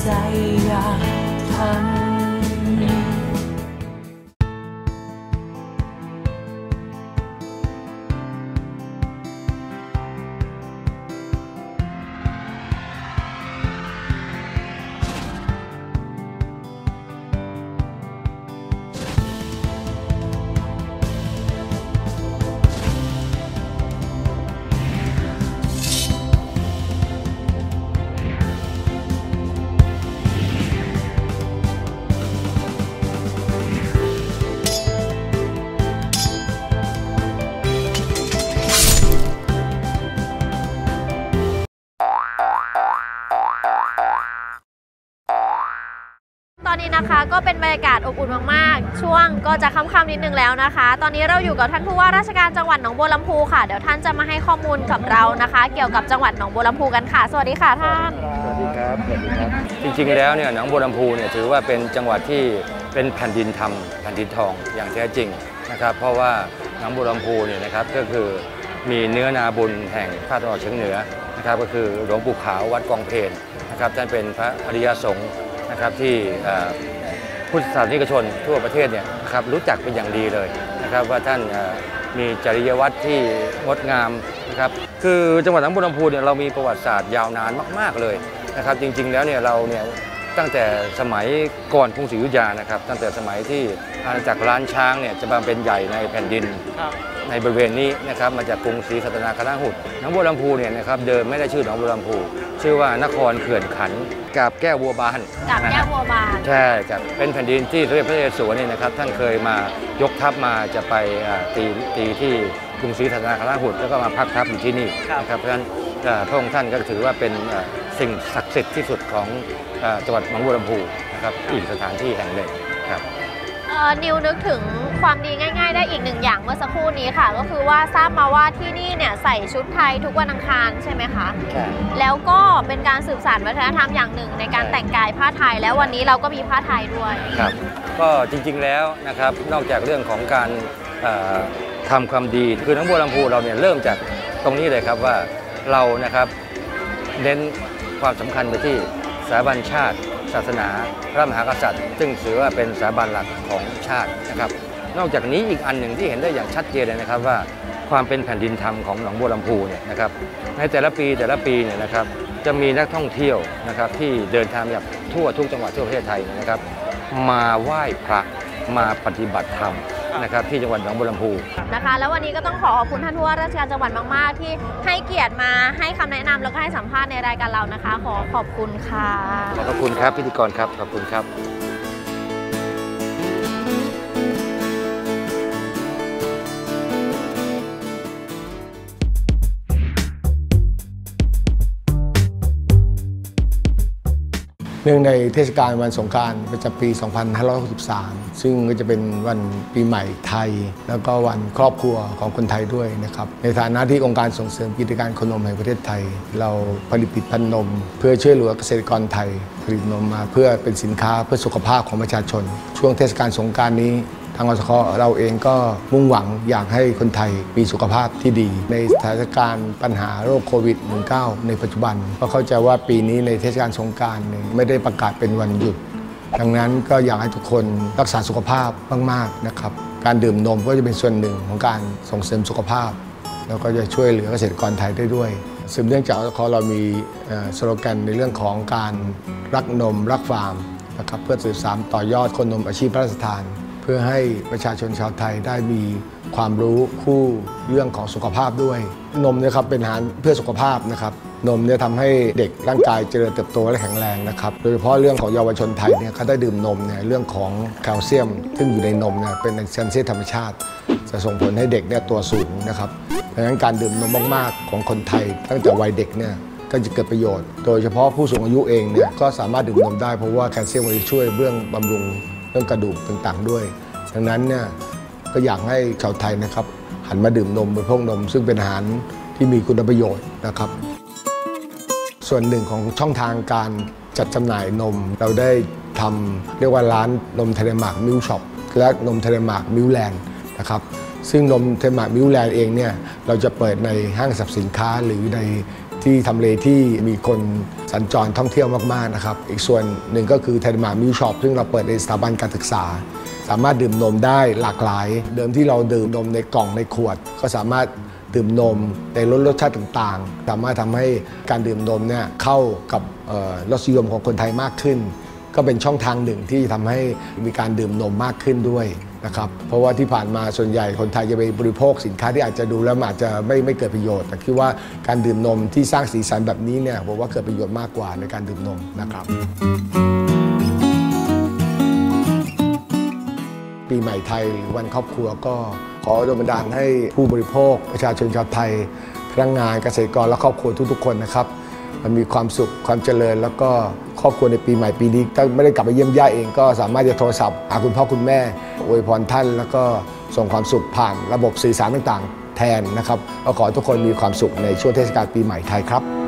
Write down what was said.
ใจอยากทำตอนนี้นะคะก็เป็นบรรยากาศอบอุ่นมากๆช่วงก็จะค่ำๆนิดนึงแล้วนะคะตอนนี้เราอยู่กับท่านผู้ว่าราชการจังหวัดหนองบัวลำพูค่ะเดี๋ยวท่านจะมาให้ข้อมูลกับเรานะคะเกี่ยวกับจังหวัดหนองบัวลำพูกันค่ะสวัสดีค่ะท่านสวัสดีครับสวัสดีครับจริงๆแล้วเนี่ยหนองบัวลำพูเนี่ยถือว่าเป็นจังหวัดที่เป็นแผ่นดินธรรมแผ่นดินทองอย่างแท้จริงนะครับเพราะว่าหนองบัวลำพูเนี่ยนะครับก็คือมีเนื้อนาบุญแห่งภาคตะวันออกเฉียงเหนือนะครับก็คือหลวงปู่ขาววัดกองเพลนะครับท่านเป็นพระอริยสงฆ์นะครับที่พุทธศาสนิกชนทั่วประเทศเนี่ยนะครับรู้จักเป็นอย่างดีเลยนะครับว่าท่านมีจริยวัตรที่งดงามนะครับคือจังหวัดหนองบัวลำพูเนี่ยเรามีประวัติศาสตร์ยาวนานมากๆเลยนะครับจริงๆแล้วเนี่ยเราเนี่ยตั้งแต่สมัยก่อนกรุงศรีอยุธยานะครับตั้งแต่สมัยที่อาณาจักรล้านช้างเนี่ยจะมาเป็นใหญ่ในแผ่นดินในบริเวณนี้นะครับมาจากกรุงศรีสัตนาคณหุดหนองบัวลำพูเนี่ยนะครับเดิมไม่ได้ชื่อหนองบัวลำพูชื่อว่านครเขื่อนขันกาบแก้วบัวบานกาบแก้วบัวบานใช่ครับเป็นแผ่นดินที่สมเด็จพระนเรศวรเนี่ยนะครับท่านเคยมายกทัพมาจะไปตีที่กรุงศรีสัตนาคณหุดแล้วก็มาพักทัพอยู่ที่นี่นะครับเพราะฉะนั้นพระองค์ท่านก็ถือว่าเป็นสิ่งศักดิ์สิทธิ์ที่สุดของจังหวัดหนองบัวลำพูนะครับอีกสถานที่แห่งหนึ่งครับนิวนึกถึงความดีง่ายๆได้อีกหนึ่งอย่างเมื่อสักครู่นี้ค่ะก็คือว่าทราบมาว่าที่นี่เนี่ยใส่ชุดไทยทุกวันอังคารใช่ไหมคะใช่แล้วก็เป็นการสืบสานวัฒนธรรมอย่างหนึ่งในการแต่งกายผ้าไทยแล้ววันนี้เราก็มีผ้าไทยด้วยครับก็จริงๆแล้วนะครับนอกจากเรื่องของการทำความดีคือหนองบัวลำพูเราเนี่ยเริ่มจากตรงนี้เลยครับว่าเรานะครับเน้นความสำคัญไปที่สถาบันชาติศาสนาพระมหากษัตริย์ซึ่งถือว่าเป็นสถาบันหลักของชาตินะครับนอกจากนี้อีกอันหนึ่งที่เห็นได้อย่างชัดเจนเลยนะครับว่าความเป็นแผ่นดินธรรมของหนองบัวลำพูเนี่ยนะครับในแต่ละปีเนี่ยนะครับจะมีนักท่องเที่ยวนะครับที่เดินทางจากทั่วทุกจังหวัดทั่วประเทศไทยนะครับมาไหว้พระมาปฏิบัติธรรมนะครับที่จังหวัดหนองบัวลำพูนะคะแล้ววันนี้ก็ต้องขอบคุณท่านผู้ว่าราชการจังหวัดมากๆที่ให้เกียรติมาให้คำแนะนำแล้วก็ให้สัมภาษณ์ในรายการเรานะคะขอบคุณค่ะขอบคุณครับพิธีกรครับขอบคุณครับเนื่องในเทศกาลวันสงกรานต์ประจำปี 2563 ซึ่งก็จะเป็นวันปีใหม่ไทยแล้วก็วันครอบครัวของคนไทยด้วยนะครับในฐานะที่องค์การส่งเสริมกิจการโคนมแห่งประเทศไทยเราผลิตผลิตภัณฑ์นมเพื่อช่วยเหลือเกษตรกรไทยผลิตนมมาเพื่อเป็นสินค้าเพื่อสุขภาพของประชาชนช่วงเทศกาลสงกรานต์นี้ทางอสค.เราเองก็มุ่งหวังอยากให้คนไทยมีสุขภาพที่ดีในสถานการณ์ปัญหาโรคโควิด -19 ในปัจจุบันเพราะเข้าใจว่าปีนี้ในเทศกาลสงกรานต์ไม่ได้ประกาศเป็นวันหยุดดังนั้นก็อยากให้ทุกคนรักษาสุขภาพมากๆนะครับการดื่มนมก็จะเป็นส่วนหนึ่งของการส่งเสริมสุขภาพแล้วก็จะช่วยเหลือเกษตรกรไทยได้ด้วยสืบเนื่องจากอสค.เรามีสโลแกนในเรื่องของการรักนมรักฟาร์มนะครับเพื่อสืบสานต่อยอดคนนมอาชีพพระราชทานเพื่อให้ประชาชนชาวไทยได้มีความรู้คู่เรื่องของสุขภาพด้วยนมเนี่ยครับเป็นอาหารเพื่อสุขภาพนะครับนมเนี่ยทำให้เด็กร่างกายเจริญเติบโตและแข็งแรงนะครับโดยเฉพาะเรื่องของเยาวชนไทยเนี่ยเขาได้ดื่มนมเนี่ยเรื่องของแคลเซียมซึ่งอยู่ในนมเนี่ยเป็นแคลเซียมธรรมชาติจะส่งผลให้เด็กเนี่ยตัวสูงนะครับดังนั้นการดื่มนมมากๆของคนไทยตั้งแต่วัยเด็กเนี่ยก็จะเกิดประโยชน์โดยเฉพาะผู้สูงอายุเองเนี่ยก็สามารถดื่มนมได้เพราะว่าแคลเซียมจะช่วยเรื่องบำรุงเรื่องกระดูกต่างๆด้วยดังนั้นเนี่ยก็อยากให้ชาวไทยนะครับหันมาดื่มนมบริโภคนมซึ่งเป็นอาหารที่มีคุณประโยชน์นะครับส่วนหนึ่งของช่องทางการจัดจำหน่ายนมเราได้ทำเรียกว่าร้านนมเทเลมาร์กมิลช็อปและนมเทเลมาร์กมิลแลนด์นะครับซึ่งนมเทเลมาร์กมิลแลนด์เองเนี่ยเราจะเปิดในห้างสรรพสินค้าหรือในที่ทำเลที่มีคนสัญจรท่องเที่ยวมากๆนะครับอีกส่วนหนึ่งก็คือไทยมามิลช็อปซึ่งเราเปิดในสถาบันการศึกษาสามารถดื่มนมได้หลากหลายเดิมที่เราดื่มนมในกล่องในขวดก็สามารถดื่มนมในรสชาติต่างๆสามารถทำให้การดื่มนมเนี่ยเข้ากับรสนิยมของคนไทยมากขึ้นก็เป็นช่องทางหนึ่งที่ทำให้มีการดื่มนมมากขึ้นด้วยนะครับเพราะว่าที่ผ่านมาส่วนใหญ่คนไทยจะไปบริโภคสินค้าที่อาจจะดูแล้วอาจจะไม่เกิดประโยชน์แต่คิดว่าการดื่มนมที่สร้างสีสันแบบนี้เนี่ยผมว่าเกิดประโยชน์มากกว่าในการดื่มนมนะครับปีใหม่ไทยหรือวันครอบครัวก็ขอดลบันดาลให้ผู้บริโภคประชาชนชาวไทยพนักงานเกษตรกรและครอบครัวทุกๆคนนะครับมันมีความสุขความเจริญแล้วก็ครอบครัวในปีใหม่ปีนี้ถ้าไม่ได้กลับไปเยี่ยมญาติเองก็สามารถจะโทรศัพท์หาคุณพ่อคุณแม่อวยพรท่านแล้วก็ส่งความสุขผ่านระบบสื่อสารต่างๆแทนนะครับก็ขอทุกคนมีความสุขในช่วงเทศกาลปีใหม่ไทยครับ